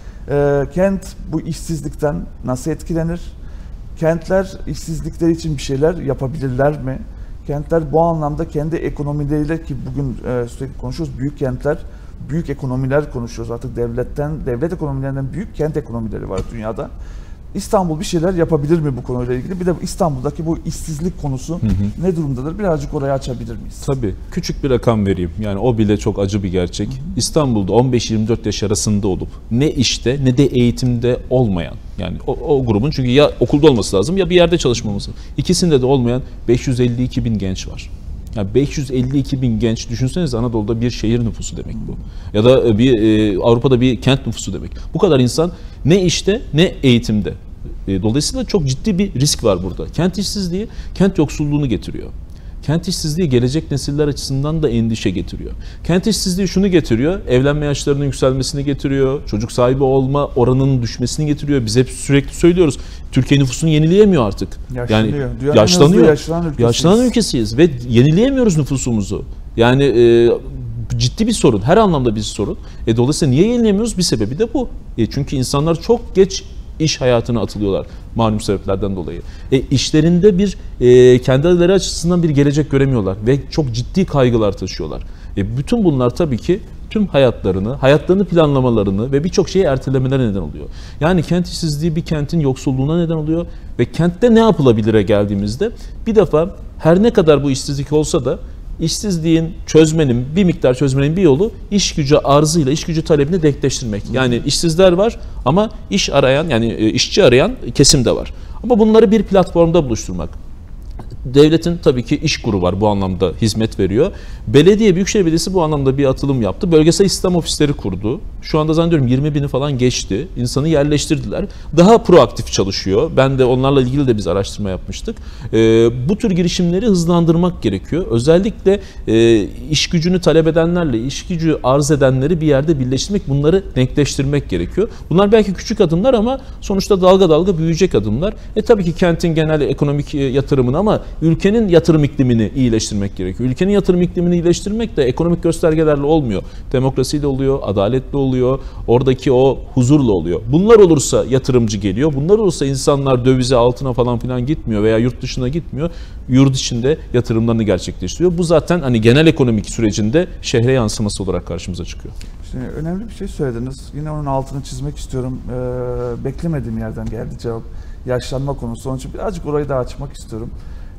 S1: e, kent bu işsizlikten nasıl etkilenir? Kentler işsizlikleri için bir şeyler yapabilirler mi? Kentler bu anlamda kendi ekonomileriyle, ki bugün e, sürekli konuşuyoruz, büyük kentler, büyük ekonomiler konuşuyoruz artık, devletten, devlet ekonomilerinden büyük kent ekonomileri var dünyada. İstanbul bir şeyler yapabilir mi bu konuyla ilgili? Bir de İstanbul'daki bu işsizlik konusu hı hı. ne durumdadır? Birazcık oraya açabilir miyiz?
S2: Tabii. Küçük bir rakam vereyim. Yani o bile çok acı bir gerçek. Hı hı. İstanbul'da on beş yirmi dört yaş arasında olup ne işte ne de eğitimde olmayan, yani o, o grubun, çünkü ya okulda olması lazım ya bir yerde çalışmaması. İkisinde de olmayan beş yüz elli iki bin genç var. Yani beş yüz elli iki bin genç, düşünseniz Anadolu'da bir şehir nüfusu demek bu. Ya da bir e, Avrupa'da bir kent nüfusu demek. Bu kadar insan ne işte ne eğitimde. E, dolayısıyla çok ciddi bir risk var burada. Kent işsizliği kent yoksulluğunu getiriyor. Kent işsizliği gelecek nesiller açısından da endişe getiriyor. Kent işsizliği şunu getiriyor, evlenme yaşlarının yükselmesini getiriyor, çocuk sahibi olma oranının düşmesini getiriyor. Biz hep sürekli söylüyoruz, Türkiye nüfusunu yenileyemiyor artık.
S1: Yaşlanıyor.
S2: Yani yaşlanıyor.
S1: Yaşlanan ülkesiyiz.
S2: Yaşlanan ülkesiyiz ve yenileyemiyoruz nüfusumuzu. Yani e, ciddi bir sorun, her anlamda bir sorun. E, dolayısıyla niye yenileyemiyoruz? Bir sebebi de bu. E, çünkü insanlar çok geç iş hayatına atılıyorlar malum sebeplerden dolayı. E, işlerinde bir e, kendileri açısından bir gelecek göremiyorlar ve çok ciddi kaygılar taşıyorlar. E, bütün bunlar tabii ki tüm hayatlarını, hayatlarını planlamalarını ve birçok şeyi ertelemelerine neden oluyor. Yani kent işsizliği bir kentin yoksulluğuna neden oluyor ve kentte ne yapılabilire geldiğimizde bir defa her ne kadar bu işsizlik olsa da İşsizliğin çözmenin, bir miktar çözmenin bir yolu iş gücü arzıyla iş gücü talebini denkleştirmek. Yani işsizler var ama iş arayan, yani işçi arayan kesim de var. Ama bunları bir platformda buluşturmak. Devletin tabii ki iş kuru var, bu anlamda hizmet veriyor. Belediye, Büyükşehir Belediyesi bu anlamda bir atılım yaptı. Bölgesel istihdam ofisleri kurdu. Şu anda zannediyorum yirmi bini falan geçti. İnsanı yerleştirdiler. Daha proaktif çalışıyor. Ben de onlarla ilgili de biz araştırma yapmıştık. Ee, bu tür girişimleri hızlandırmak gerekiyor. Özellikle e, iş gücünü talep edenlerle iş gücü arz edenleri bir yerde birleştirmek, bunları denkleştirmek gerekiyor. Bunlar belki küçük adımlar ama sonuçta dalga dalga büyüyecek adımlar. E tabii ki kentin genel ekonomik yatırımını ama ülkenin yatırım iklimini iyileştirmek gerekiyor. Ülkenin yatırım iklimini iyileştirmek de ekonomik göstergelerle olmuyor. Demokrasiyle oluyor, adaletle oluyor, oradaki o huzurla oluyor. Bunlar olursa yatırımcı geliyor. Bunlar olursa insanlar dövize, altına falan filan gitmiyor veya yurt dışına gitmiyor. Yurt içinde yatırımlarını gerçekleştiriyor. Bu zaten hani genel ekonomik sürecinde şehre yansıması olarak karşımıza çıkıyor.
S1: Şimdi önemli bir şey söylediniz. Yine onun altını çizmek istiyorum. Ee, beklemediğim yerden geldi cevap. Yaşlanma konusu. Onun için birazcık orayı da açmak istiyorum.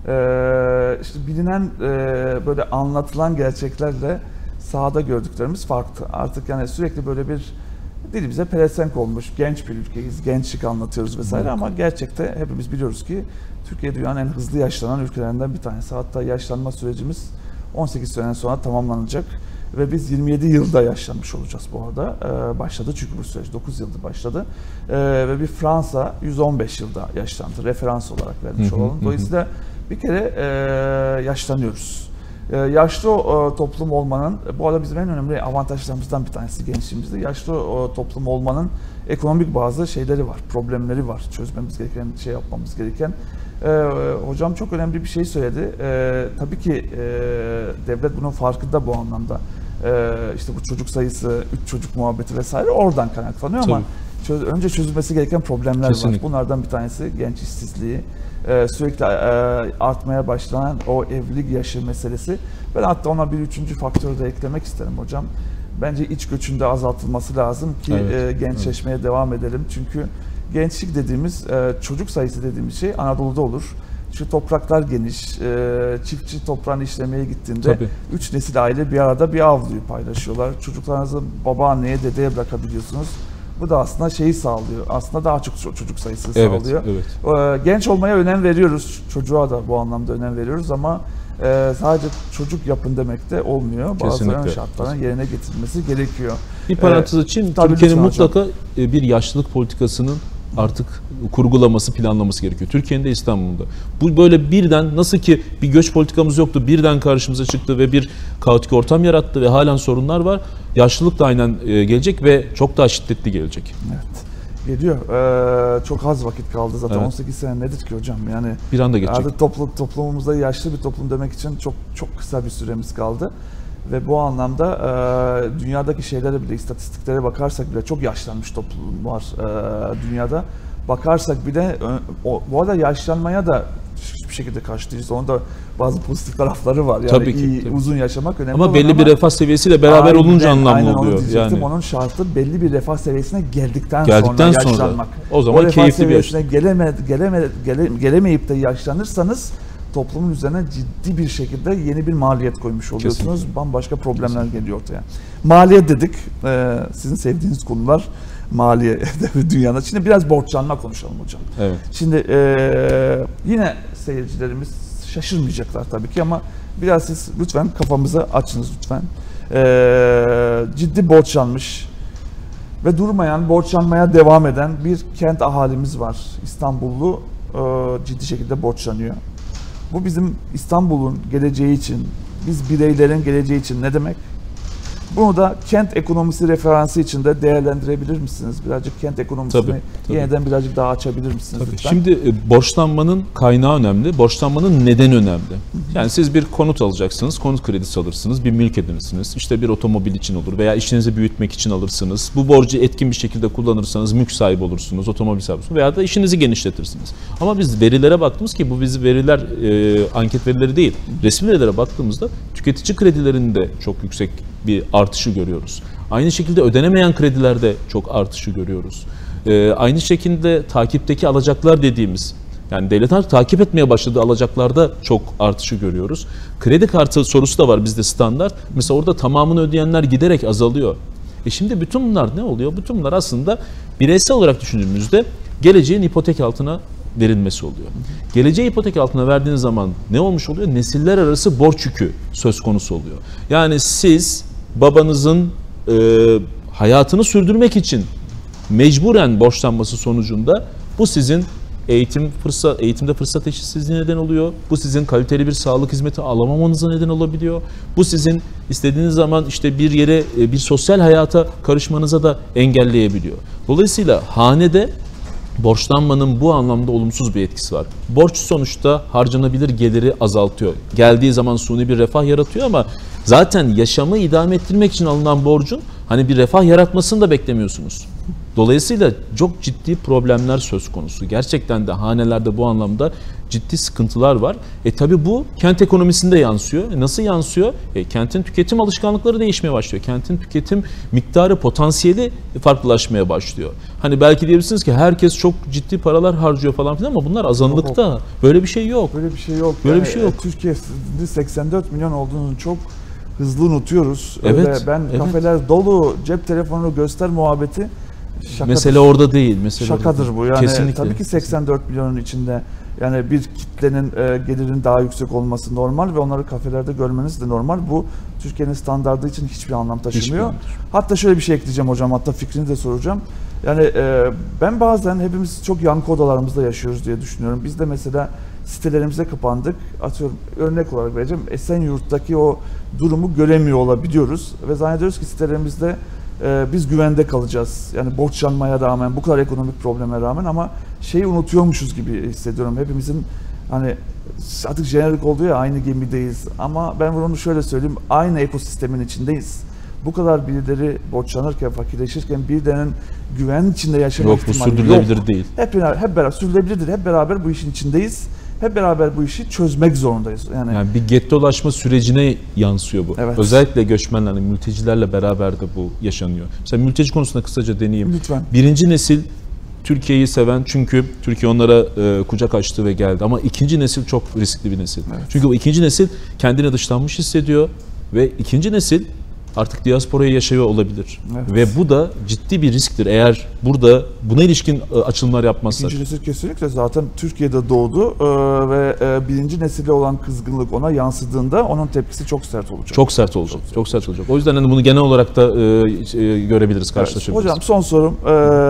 S1: Ee, işte bilinen e, böyle anlatılan gerçeklerle sahada gördüklerimiz farklı. Artık yani sürekli böyle bir dilimize pelesenk olmuş, genç bir ülkeyiz, gençlik anlatıyoruz vesaire ama gerçekte hepimiz biliyoruz ki Türkiye dünyanın en hızlı yaşlanan ülkelerinden bir tanesi. Hatta yaşlanma sürecimiz on sekiz sene sonra tamamlanacak. Ve biz yirmi yedi yılda yaşlanmış olacağız bu arada. Ee, başladı çünkü bu süreç dokuz yılda başladı. Ee, ve bir Fransa yüz on beş yılda yaşlandı. Referans olarak vermiş
S2: Hı hı,
S1: olalım.
S2: hı.
S1: Dolayısıyla bir kere e, yaşlanıyoruz. E, yaşlı e, toplum olmanın, bu arada bizim en önemli avantajlarımızdan bir tanesi gençliğimizde. Yaşlı e, toplum olmanın ekonomik bazı şeyleri var, problemleri var. Çözmemiz gereken, şey yapmamız gereken. E, hocam çok önemli bir şey söyledi. E, tabii ki e, devlet bunun farkında bu anlamda. E, işte bu çocuk sayısı, üç çocuk muhabbeti vesaire oradan kaynaklanıyor ama çöz, önce çözülmesi gereken problemler
S2: Kesinlikle.
S1: var. Bunlardan bir tanesi genç işsizliği. Ee, sürekli e, artmaya başlanan o evlilik yaşı meselesi. Ben hatta ona bir üçüncü faktörü de eklemek isterim hocam. Bence iç göçün de azaltılması lazım ki
S2: Evet,
S1: e, gençleşmeye evet. devam edelim. Çünkü gençlik dediğimiz, e, çocuk sayısı dediğimiz şey Anadolu'da olur. Çünkü topraklar geniş, e, çiftçi toprağını işlemeye gittiğinde
S2: Tabii.
S1: üç nesil aile bir arada bir avluyu paylaşıyorlar. Çocuklarınızı babaanneye, dedeye bırakabiliyorsunuz. Bu da aslında şeyi sağlıyor. Aslında daha çok çocuk sayısı
S2: Evet,
S1: sağlıyor.
S2: evet.
S1: Genç olmaya önem veriyoruz. Çocuğa da bu anlamda önem veriyoruz ama sadece çocuk yapın demek de olmuyor. Bazı ön şartların yerine getirilmesi gerekiyor.
S2: Bir parantez açayım.
S1: Tabii
S2: Türkiye'nin mutlaka hocam. bir yaşlılık politikasının artık kurgulaması, planlaması gerekiyor. Türkiye'nin de İstanbul'da. Bu böyle birden, nasıl ki bir göç politikamız yoktu, birden karşımıza çıktı ve bir kaotik ortam yarattı ve halen sorunlar var. Yaşlılık da aynen gelecek ve çok daha şiddetli gelecek.
S1: Evet. Geliyor. Ee, çok az vakit kaldı zaten. Evet. on sekiz sene nedir ki hocam? Yani
S2: bir anda geçecek.
S1: Artık toplum, toplumumuzda yaşlı bir toplum demek için çok çok kısa bir süremiz kaldı. Ve bu anlamda e, dünyadaki şeylere bile, istatistiklere bakarsak bile çok yaşlanmış toplum var e, dünyada. Bakarsak bile, o, bu arada yaşlanmaya da hiçbir şekilde karşı değiliz. Onun da bazı pozitif tarafları var. Yani
S2: tabii ki,
S1: iyi,
S2: tabii.
S1: uzun yaşamak önemli.
S2: Ama belli ama, bir refah seviyesiyle beraber aynen, olunca anlamlı
S1: aynen
S2: oluyor.
S1: Yani onun şartı belli bir refah seviyesine geldikten,
S2: geldikten
S1: sonra,
S2: sonra
S1: yaşlanmak.
S2: O zaman
S1: o
S2: keyifli bir yaşam.
S1: Geleme, geleme, gele, gelemeyip de yaşlanırsanız toplumun üzerine ciddi bir şekilde yeni bir maliyet koymuş oluyorsunuz. Kesinlikle. Bambaşka problemler Kesinlikle. geliyor ortaya. Maliyet dedik. Ee, sizin sevdiğiniz konular maliye dünyada. Şimdi biraz borçlanma konuşalım hocam.
S2: Evet.
S1: Şimdi e, yine seyircilerimiz şaşırmayacaklar tabii ki ama biraz siz lütfen kafamızı açınız lütfen. E, ciddi borçlanmış ve durmayan, borçlanmaya devam eden bir kent ahalimiz var. İstanbullu e, ciddi şekilde borçlanıyor. Bu bizim İstanbul'un geleceği için, biz bireylerin geleceği için ne demek? Bunu da kent ekonomisi referansı içinde değerlendirebilir misiniz? Birazcık kent ekonomisini
S2: tabii, tabii.
S1: yeniden birazcık daha açabilir misiniz
S2: tabii.
S1: lütfen?
S2: Şimdi e, borçlanmanın kaynağı önemli, borçlanmanın nedeni önemli. Yani siz bir konut alacaksınız, konut kredisi alırsınız, bir mülk edinirsiniz. İşte bir otomobil için olur veya işinizi büyütmek için alırsınız. Bu borcu etkin bir şekilde kullanırsanız mülk sahibi olursunuz, otomobil sahibi olursunuz veya da işinizi genişletirsiniz. Ama biz verilere baktığımız ki bu bizi veriler, e, anket verileri değil, resmi verilere baktığımızda tüketici kredilerinde çok yüksek bir artışı görüyoruz. Aynı şekilde ödenemeyen kredilerde çok artışı görüyoruz. Ee, aynı şekilde takipteki alacaklar dediğimiz, yani devlet artık takip etmeye başladığı alacaklarda çok artışı görüyoruz. Kredi kartı sorusu da var bizde standart. Mesela orada tamamını ödeyenler giderek azalıyor. E şimdi bütün bunlar ne oluyor? Bütün bunlar aslında bireysel olarak düşündüğümüzde geleceğin ipotek altına verilmesi oluyor. Geleceği ipotek altına verdiğiniz zaman ne olmuş oluyor? Nesiller arası borç yükü söz konusu oluyor. Yani siz babanızın e, hayatını sürdürmek için mecburen borçlanması sonucunda bu sizin eğitim fırsat eğitimde fırsat eşitsizliği neden oluyor. Bu sizin kaliteli bir sağlık hizmeti alamamanıza neden olabiliyor. Bu sizin istediğiniz zaman işte bir yere, bir sosyal hayata karışmanıza da engelleyebiliyor. Dolayısıyla hanede borçlanmanın bu anlamda olumsuz bir etkisi var. Borç sonuçta harcanabilir geliri azaltıyor. Geldiği zaman suni bir refah yaratıyor ama zaten yaşamı idame ettirmek için alınan borcun hani bir refah yaratmasını da beklemiyorsunuz. Dolayısıyla çok ciddi problemler söz konusu. Gerçekten de hanelerde bu anlamda ciddi sıkıntılar var. E tabi bu kent ekonomisinde yansıyor. E nasıl yansıyor? E, kentin tüketim alışkanlıkları değişmeye başlıyor. Kentin tüketim miktarı, potansiyeli farklılaşmaya başlıyor. Hani belki diyebilirsiniz ki herkes çok ciddi paralar harcıyor falan filan ama bunlar azınlıkta.
S1: Yok.
S2: Böyle bir şey yok.
S1: Böyle bir şey yok.
S2: Böyle
S1: yani,
S2: bir şey yok.
S1: Türkiye'de seksen dört milyon olduğunu çok hızlı unutuyoruz.
S2: Evet.
S1: Öyle ben
S2: evet.
S1: kafeler dolu, cep telefonu göster muhabbeti şakadır.
S2: Mesele orada değil. Mesele
S1: Şakadır
S2: orada.
S1: bu. Yani
S2: Kesinlikle.
S1: tabii ki seksen dört milyonun içinde Yani bir kitlenin e, gelirinin daha yüksek olması normal ve onları kafelerde görmeniz de normal. Bu Türkiye'nin standardı için hiçbir anlam taşımıyor.
S2: Hiçbir
S1: Hatta şöyle bir şey ekleyeceğim hocam, hatta fikrini de soracağım. Yani e, ben bazen hepimiz çok yankı odalarımızda yaşıyoruz diye düşünüyorum. Biz de mesela sitelerimize kapandık. Atıyorum, örnek olarak vereceğim. Esenyurt'taki o durumu göremiyor olabiliyoruz ve zannediyoruz ki sitelerimizde e, biz güvende kalacağız. Yani borçlanmaya rağmen, bu kadar ekonomik probleme rağmen, ama şeyi unutuyormuşuz gibi hissediyorum. Hepimizin hani artık jenerik oldu ya, aynı gemideyiz. Ama ben bunu şöyle söyleyeyim, aynı ekosistemin içindeyiz. Bu kadar birileri borçlanırken, fakirleşirken birilerinin güven içinde yaşama
S2: yok,
S1: ihtimali yok.
S2: Bu sürdürülebilir değil.
S1: Hep beraber, hep beraber sürdürülebilirdir. Hep beraber bu işin içindeyiz. Hep beraber bu işi çözmek zorundayız. Yani,
S2: Yani bir gettolaşma sürecine yansıyor bu.
S1: Evet.
S2: Özellikle göçmenlerle, mültecilerle beraber de bu yaşanıyor. Mesela mülteci konusunda kısaca deneyeyim.
S1: Lütfen.
S2: Birinci nesil Türkiye'yi seven, çünkü Türkiye onlara e, kucak açtı ve geldi. Ama ikinci nesil çok riskli bir nesil.
S1: Evet.
S2: Çünkü o ikinci nesil kendini dışlanmış hissediyor ve ikinci nesil artık diasporaya yaşıyor olabilir.
S1: Evet.
S2: Ve bu da ciddi bir risktir eğer burada buna ilişkin açılımlar yapmazsak.
S1: İkinci nesil kesinlikle zaten Türkiye'de doğdu ee, ve e, birinci nesile olan kızgınlık ona yansıdığında onun tepkisi çok sert olacak.
S2: Çok sert olacak. Çok, çok sert olacak. O yüzden hani bunu genel olarak da e, e, görebiliriz, karşılaşabiliriz.
S1: Evet. Hocam son sorum.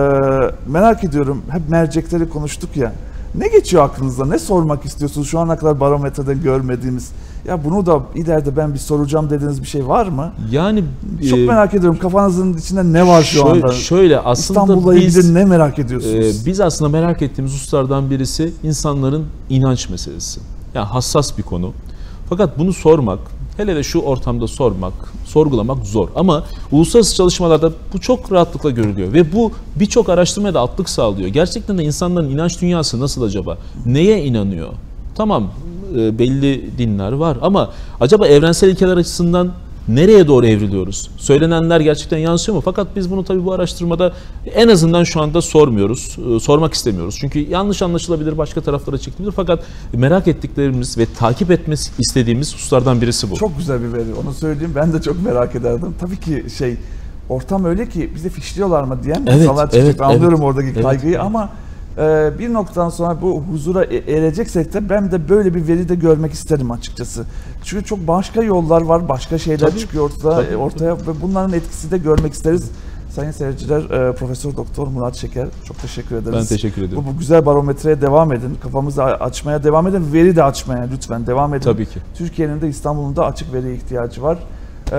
S1: Ee, merak ediyorum. Hep mercekleri konuştuk ya. Ne geçiyor aklınızda? Ne sormak istiyorsunuz? Şu ana kadar barometrede görmediğimiz. Ya bunu da ileride ben bir soracağım dediğiniz bir şey var mı?
S2: Yani
S1: çok
S2: e,
S1: merak ediyorum. Kafanızın içinde ne var şu
S2: şöyle,
S1: anda?
S2: Şöyle aslında
S1: İstanbul'la
S2: biz,
S1: ilgili ne merak ediyorsunuz?
S2: E, biz aslında merak ettiğimiz hususlardan birisi insanların inanç meselesi. Yani hassas bir konu. Fakat bunu sormak, hele de şu ortamda sormak, sorgulamak zor. Ama uluslararası çalışmalarda bu çok rahatlıkla görülüyor. Ve bu birçok araştırmaya da altlık sağlıyor. Gerçekten de insanların inanç dünyası nasıl acaba? Neye inanıyor? Tamam, belli dinler var ama acaba evrensel ilkeler açısından nereye doğru evriliyoruz? Söylenenler gerçekten yansıyor mu? Fakat biz bunu tabii bu araştırmada en azından şu anda sormuyoruz, sormak istemiyoruz. Çünkü yanlış anlaşılabilir, başka taraflara çekilebilir. Fakat merak ettiklerimiz ve takip etmesi istediğimiz hususlardan birisi bu.
S1: Çok güzel bir veri, onu söyleyeyim. Ben de çok merak ederdim. Tabii ki şey, ortam öyle ki bizi fişliyorlar mı diyen
S2: evet,
S1: insanlar çıkacak.
S2: evet,
S1: Anlıyorum
S2: evet,
S1: oradaki
S2: evet,
S1: kaygıyı
S2: evet.
S1: ama e, bir noktadan sonra bu huzura ereceksek de ben de böyle bir veri de görmek isterim açıkçası. Çünkü çok başka yollar var, başka şeyler
S2: Tabii,
S1: çıkıyor ortaya,
S2: tabii.
S1: ortaya ve bunların etkisi de görmek isteriz. Sayın seyirciler, e, Profesör Doktor Murat Şeker, çok teşekkür ederiz.
S2: Ben teşekkür ederim.
S1: Bu, bu güzel barometreye devam edin, kafamızı açmaya devam edin, veri de açmaya lütfen devam edin.
S2: Tabii ki.
S1: Türkiye'nin de İstanbul'un da açık veriye ihtiyacı var. Ee,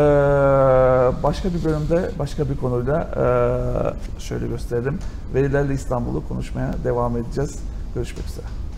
S1: başka bir bölümde başka bir konuyla e, şöyle gösterelim. Verilerle İstanbul'u konuşmaya devam edeceğiz. Görüşmek üzere.